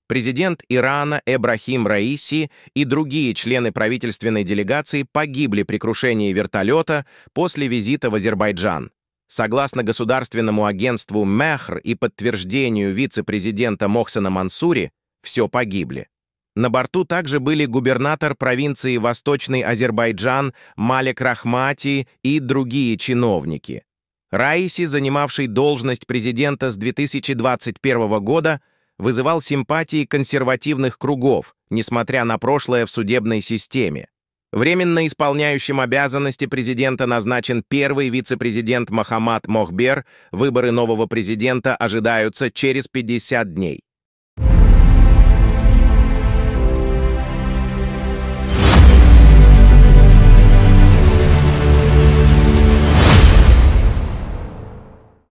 Президент Ирана Эбрахим Раиси и другие члены правительственной делегации погибли при крушении вертолета после визита в Азербайджан. Согласно государственному агентству МЕХР и подтверждению вице-президента Мохсена Мансури, все погибли. На борту также были губернатор провинции Восточный Азербайджан Малик Рахмати и другие чиновники. Раиси, занимавший должность президента с 2021 года, вызывал симпатии консервативных кругов, несмотря на прошлое в судебной системе. Временно исполняющим обязанности президента назначен первый вице-президент Мохаммад Мохбер. Выборы нового президента ожидаются через 50 дней.